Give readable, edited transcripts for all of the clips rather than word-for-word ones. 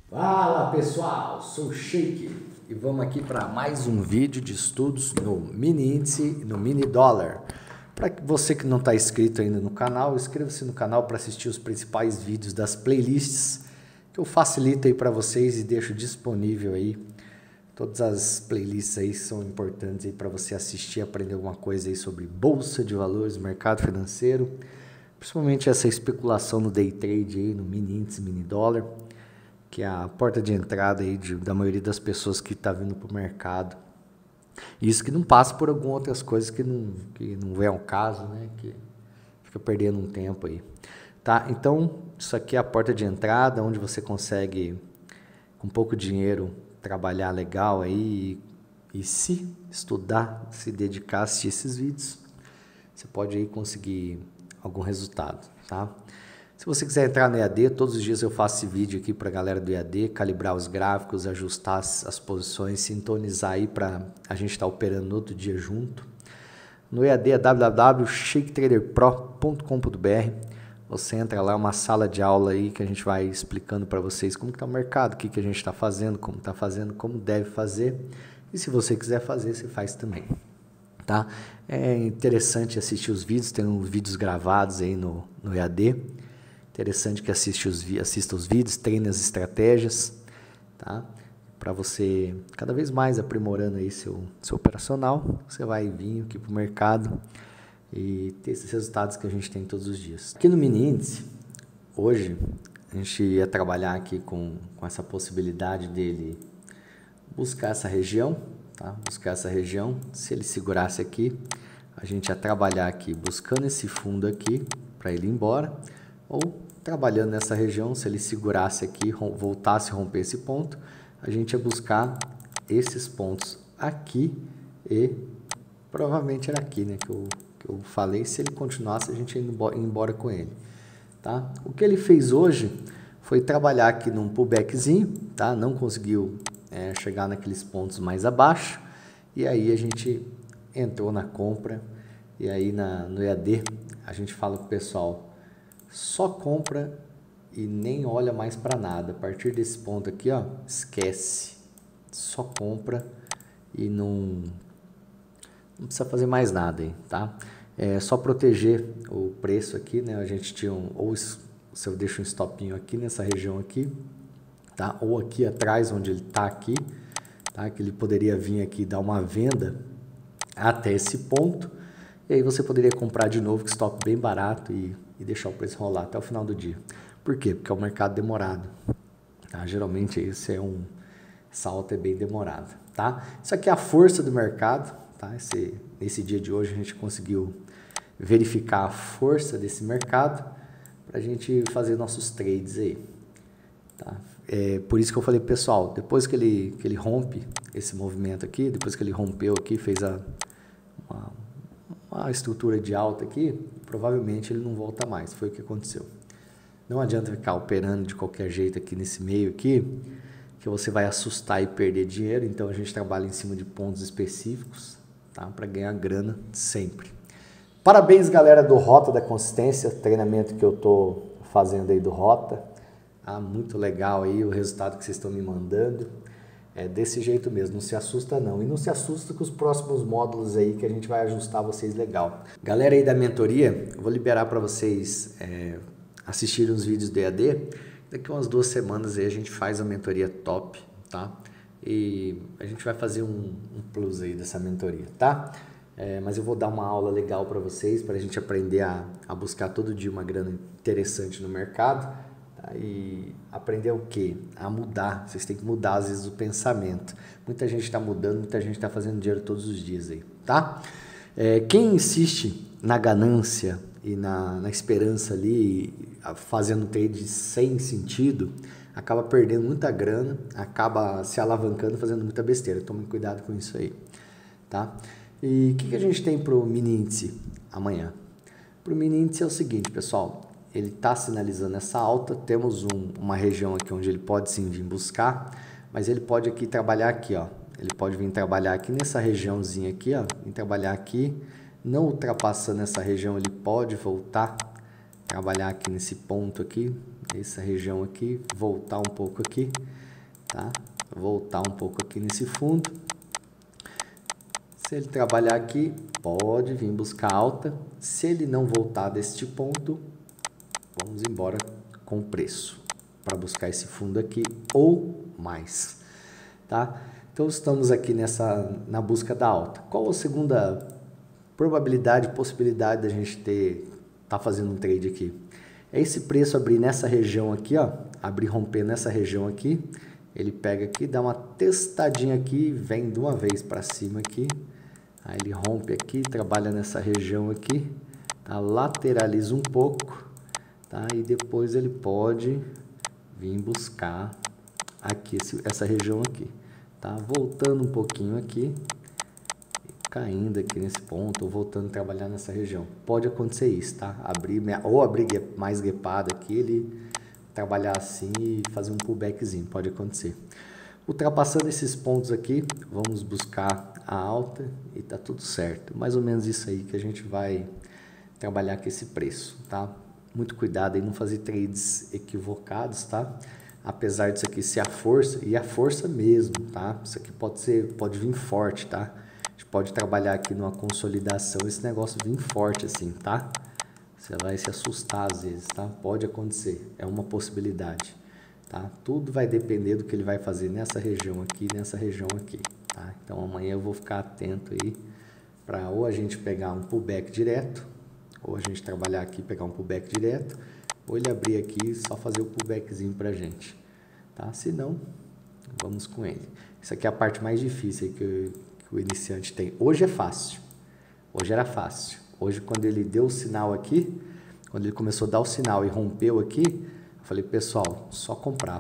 Fala pessoal, sou o Sheik e vamos aqui para mais um vídeo de estudos no mini índice e no mini dólar. Para você que não está inscrito ainda no canal, inscreva-se no canal para assistir os principais vídeos das playlists que eu facilito aí para vocês e deixo disponível aí. Todas as playlists aí são importantes aí para você assistir e aprender alguma coisa aí sobre bolsa de valores, mercado financeiro, principalmente essa especulação no day trade aí, no mini índice, mini dólar, que é a porta de entrada aí da maioria das pessoas que está vindo para o mercado. Isso que não passa por algumas outras coisas que não vem ao caso, né? Que fica perdendo um tempo aí. Tá? Então, isso aqui é a porta de entrada, onde você consegue, com pouco dinheiro, trabalhar legal aí e se estudar, se dedicar a assistir esses vídeos, você pode aí conseguir algum resultado, tá? Se você quiser entrar no EAD, todos os dias eu faço esse vídeo aqui para a galera do EAD, calibrar os gráficos, ajustar as posições, sintonizar aí para a gente estar operando no outro dia junto. No EAD é www.shaketraderpro.com.br. Você entra lá, é uma sala de aula aí que a gente vai explicando para vocês como está o mercado, o que a gente está fazendo, como deve fazer. E se você quiser fazer, você faz também. Tá? É interessante assistir os vídeos, tem uns vídeos gravados aí no EAD. Interessante que assista os vídeos, treine as estratégias, tá? Para você cada vez mais aprimorando aí seu operacional, você vai vir aqui para o mercado e ter esses resultados que a gente tem todos os dias. Aqui no mini índice, hoje a gente ia trabalhar aqui com essa possibilidade dele buscar essa região, tá? Buscar essa região, se ele segurasse aqui, a gente ia trabalhar aqui buscando esse fundo aqui para ele ir embora, ou trabalhando nessa região, se ele segurasse aqui, voltasse a romper esse ponto, a gente ia buscar esses pontos aqui e provavelmente era aqui, né, que eu falei, se ele continuasse a gente ia embora com ele, tá? O que ele fez hoje foi trabalhar aqui num pullbackzinho, tá? Não conseguiu chegar naqueles pontos mais abaixo, e aí a gente entrou na compra, e aí no EAD a gente fala com o pessoal, só compra e nem olha mais para nada. A partir desse ponto aqui, ó, esquece. Só compra e não precisa fazer mais nada aí, tá? É só proteger o preço aqui, né? A gente tinha ou se eu deixo um stopinho aqui nessa região aqui, tá? Ou aqui atrás onde ele tá aqui, tá? Que ele poderia vir aqui e dar uma venda até esse ponto. E aí você poderia comprar de novo com stop bem barato e deixar o preço rolar até o final do dia. Por quê? Porque é um mercado demorado. Tá? Geralmente essa alta é bem demorada. Tá? Isso aqui é a força do mercado. Tá? Nesse dia de hoje a gente conseguiu verificar a força desse mercado para a gente fazer nossos trades aí. Tá? Por isso que eu falei, pessoal, depois que ele rompe esse movimento aqui, depois que ele rompeu aqui, fez uma estrutura de alta aqui, provavelmente ele não volta mais, foi o que aconteceu. Não adianta ficar operando de qualquer jeito aqui nesse meio aqui, que você vai assustar e perder dinheiro, então a gente trabalha em cima de pontos específicos, tá? Para ganhar grana sempre. Parabéns, galera do Rota da Consistência, treinamento que eu tô fazendo aí do Rota, tá? Muito legal aí o resultado que vocês estão me mandando. É desse jeito mesmo, não se assusta não. E não se assusta com os próximos módulos aí que a gente vai ajustar vocês legal. Galera aí da mentoria, eu vou liberar para vocês assistirem os vídeos do EAD. Daqui umas 2 semanas aí a gente faz a mentoria top, tá? E a gente vai fazer um plus aí dessa mentoria, tá? Mas eu vou dar uma aula legal para vocês, para a gente aprender a buscar todo dia uma grana interessante no mercado. E aprender o quê? A mudar. Vocês têm que mudar às vezes o pensamento. Muita gente está mudando, muita gente está fazendo dinheiro todos os dias aí, tá? Quem insiste na ganância e na esperança ali, fazendo trade sem sentido, acaba perdendo muita grana, acaba se alavancando, fazendo muita besteira. Tome cuidado com isso aí, tá? E o que a gente tem para o mini índice amanhã? Para o mini índice é o seguinte, pessoal. Ele está sinalizando essa alta, temos uma região aqui onde ele pode sim vir buscar, mas ele pode aqui trabalhar aqui, ó. Ele pode vir trabalhar aqui nessa regiãozinha aqui, ó, vir trabalhar aqui, não ultrapassando essa região, ele pode voltar, trabalhar aqui nesse ponto aqui, essa região aqui, voltar um pouco aqui, tá? Voltar um pouco aqui nesse fundo. Se ele trabalhar aqui, pode vir buscar alta. Se ele não voltar deste ponto, vamos embora com o preço para buscar esse fundo aqui ou mais, tá? Então estamos aqui na busca da alta. Qual a segunda probabilidade, possibilidade da gente tá fazendo um trade aqui? É esse preço abrir nessa região aqui, ó, abrir romper nessa região aqui. Ele pega aqui, dá uma testadinha aqui, vem de uma vez para cima aqui. Aí ele rompe aqui, trabalha nessa região aqui, tá? Lateraliza um pouco, tá? E depois ele pode vir buscar aqui essa região aqui, tá? Voltando um pouquinho aqui, caindo aqui nesse ponto, ou voltando a trabalhar nessa região. Pode acontecer isso, tá? Abrir mais gapado aqui, ele trabalhar assim e fazer um pullbackzinho, pode acontecer. Ultrapassando esses pontos aqui, vamos buscar a alta e tá tudo certo. Mais ou menos isso aí que a gente vai trabalhar com esse preço, tá? Muito cuidado aí, não fazer trades equivocados, tá? Apesar disso aqui ser a força, e a força mesmo, tá? Isso aqui pode vir forte, tá? A gente pode trabalhar aqui numa consolidação, esse negócio vir forte assim, tá? Você vai se assustar às vezes, tá? Pode acontecer, é uma possibilidade. Tá? Tudo vai depender do que ele vai fazer nessa região aqui, tá? Então amanhã eu vou ficar atento aí para ou a gente pegar um pullback direto, ou a gente trabalhar aqui, pegar um pullback direto, ou ele abrir aqui e só fazer o pullbackzinho pra gente, tá? Se não, vamos com ele. Isso aqui é a parte mais difícil que o iniciante tem. Hoje é fácil, hoje era fácil. Hoje quando ele deu o sinal aqui, quando ele começou a dar o sinal e rompeu aqui, falei, pessoal, só comprar,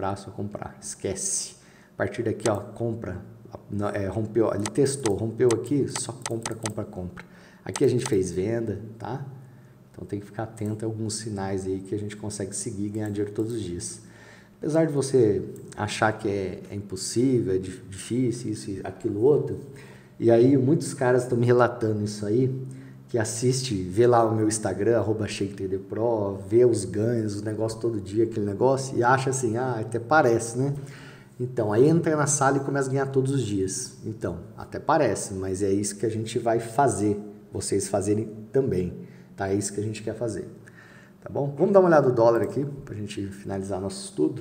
esquece. A partir daqui, ó, compra, rompeu, ele testou, rompeu aqui, só compra. Aqui a gente fez venda, tá? Então tem que ficar atento a alguns sinais aí que a gente consegue seguir e ganhar dinheiro todos os dias. Apesar de você achar que é impossível, é difícil, isso e aquilo outro, e aí muitos caras estão me relatando isso aí, que assiste, vê lá o meu Instagram, @ShakeTraderPro, vê os ganhos, os negócios todo dia, aquele negócio, e acha assim, até parece, né? Então, aí entra na sala e começa a ganhar todos os dias. Então, até parece, mas é isso que a gente vai fazer, vocês fazerem também, tá? É isso que a gente quer fazer, tá bom? Vamos dar uma olhada no dólar aqui, pra gente finalizar nosso estudo.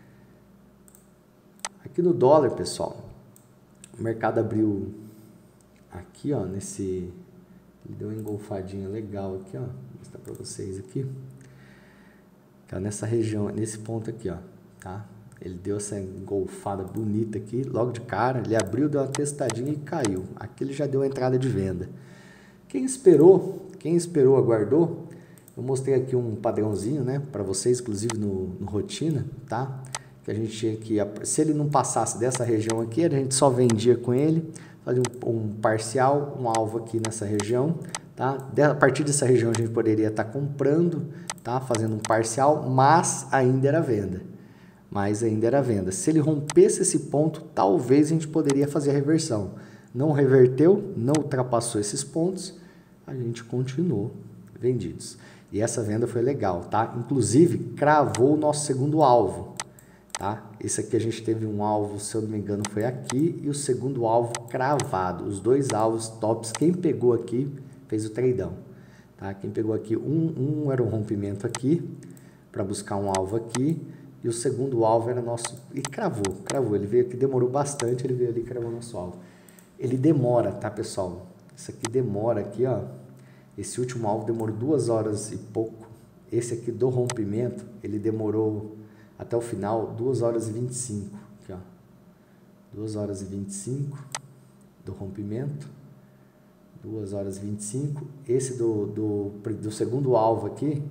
Aqui no dólar, pessoal, o mercado abriu aqui, ó, ele deu uma engolfadinha legal aqui, ó. Vou mostrar para vocês aqui. Tá nessa região, nesse ponto aqui, ó, tá? Ele deu essa engolfada bonita aqui, logo de cara, ele abriu, deu uma testadinha e caiu. Aqui ele já deu a entrada de venda. Quem esperou, aguardou, eu mostrei aqui um padrãozinho, né, para vocês, inclusive no rotina, tá? Que a gente tinha que, se ele não passasse dessa região aqui, a gente só vendia com ele, fazia um parcial, um alvo aqui nessa região, tá? A partir dessa região a gente poderia estar comprando, tá? Fazendo um parcial, mas ainda era venda. Se ele rompesse esse ponto, talvez a gente poderia fazer a reversão. Não reverteu, não ultrapassou esses pontos, a gente continuou vendidos. E essa venda foi legal, tá? Inclusive, cravou o nosso segundo alvo. Tá? Esse aqui a gente teve um alvo, se eu não me engano, foi aqui, e o segundo alvo cravado. Os dois alvos tops, quem pegou aqui fez o tradeão. Tá? Quem pegou aqui, um era um rompimento aqui, para buscar um alvo aqui, e o segundo alvo era nosso, e cravou. Ele veio aqui, demorou bastante, ele veio ali e cravou nosso alvo. Ele demora, tá, pessoal? Isso aqui demora aqui, ó. Esse último alvo demorou 2 horas e pouco. Esse aqui do rompimento, ele demorou até o final, 2 horas e 25, aqui, ó, 2 horas e 25 do rompimento, 2 horas e 25, esse do segundo alvo aqui,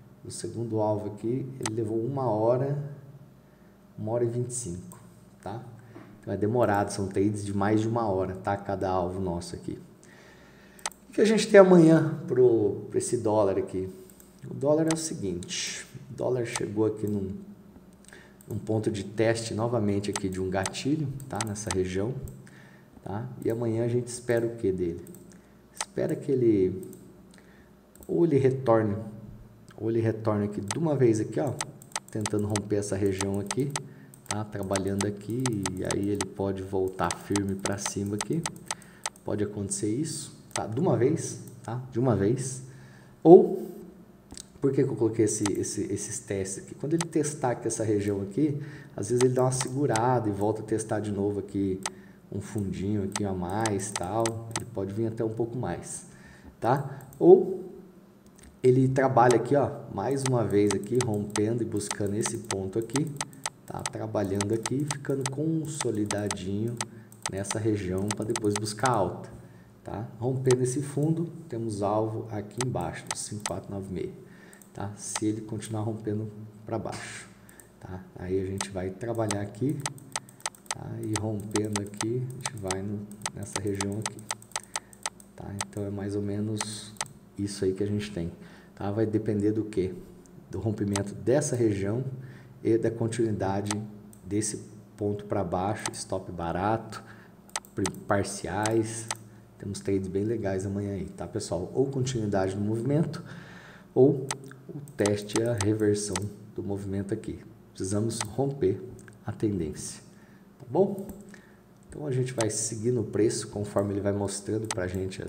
ele levou 1 hora, 1 hora e 25, tá? Então é demorado, são trades de mais de 1 hora, tá? Cada alvo nosso aqui. O que a gente tem amanhã para esse dólar aqui? O dólar é o seguinte, o dólar chegou aqui num ponto de teste novamente aqui de um gatilho, tá? Nessa região, tá? E amanhã a gente espera o que dele? Espera que ele retorne aqui de uma vez aqui, ó, tentando romper essa região aqui, tá? Trabalhando aqui, e aí ele pode voltar firme para cima aqui. Pode acontecer isso, tá? De uma vez, tá? De uma vez. Ou, por que eu coloquei esses testes aqui? Quando ele testar aqui essa região aqui, às vezes ele dá uma segurada e volta a testar de novo aqui um fundinho aqui a mais, tal. Ele pode vir até um pouco mais, tá? Ou ele trabalha aqui, ó, mais uma vez aqui, rompendo e buscando esse ponto aqui, tá? Trabalhando aqui, ficando consolidadinho nessa região para depois buscar alta, tá? Rompendo esse fundo, temos alvo aqui embaixo, 5496, tá? Se ele continuar rompendo para baixo, tá? Aí a gente vai trabalhar aqui, tá? E rompendo aqui, a gente vai nessa região aqui, tá? Então é mais ou menos isso aí que a gente tem, tá? Vai depender do quê? Do rompimento dessa região e da continuidade desse ponto para baixo, stop barato, parciais. Temos trades bem legais amanhã aí, tá, pessoal? Ou continuidade do movimento, ou o teste e a reversão do movimento aqui. Precisamos romper a tendência, tá bom? Então a gente vai seguindo o preço conforme ele vai mostrando para a gente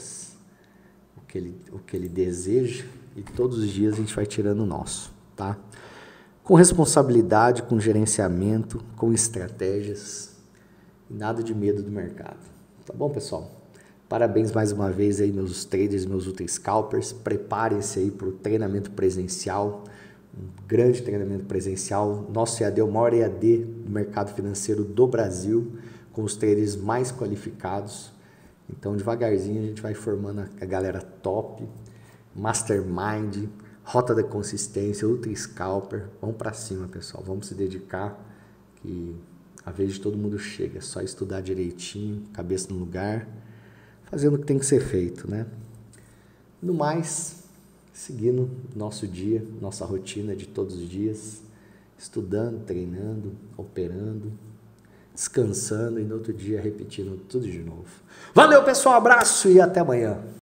o que ele deseja, e todos os dias a gente vai tirando o nosso, tá? Com responsabilidade, com gerenciamento, com estratégias, e nada de medo do mercado, tá bom, pessoal? Parabéns mais uma vez aí, meus traders, meus ultra scalpers. Preparem-se aí para o treinamento presencial, um grande treinamento presencial. Nosso EAD é o maior EAD do mercado financeiro do Brasil, com os traders mais qualificados. Então, devagarzinho, a gente vai formando a galera top, mastermind, rota da consistência, ultra scalper. Vamos para cima, pessoal. Vamos se dedicar, que a vez de todo mundo chega. É só estudar direitinho, cabeça no lugar, fazendo o que tem que ser feito, né? No mais, seguindo nosso dia, nossa rotina de todos os dias, estudando, treinando, operando, descansando e no outro dia repetindo tudo de novo. Valeu, pessoal, abraço e até amanhã.